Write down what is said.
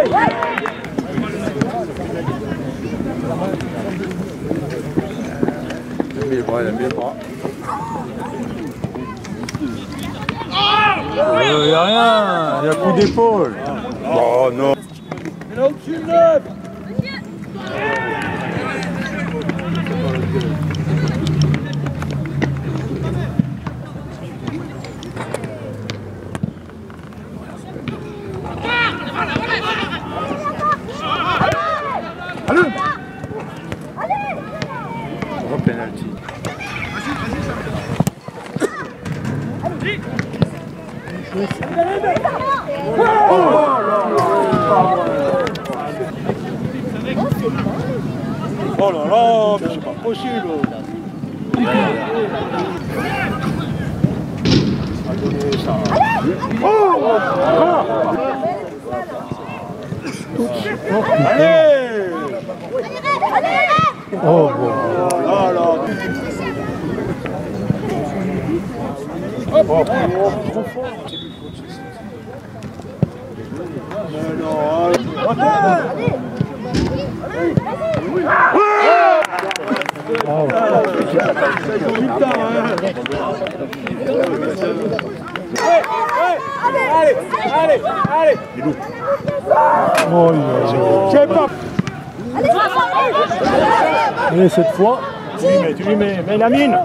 Il a mis le bras. Il n'y a rien, il y a coup d'épaule. Oh non. Il est au-dessus de neuf. Allez. Gros penalty. Oh là là, mais c'est pas possible. Allez. Oh bon. Là là. Oh, trop fort. Mais non, allez. Oh. Allez. Oh, C'est pas. Et cette fois, Tu lui mets, mets la mine.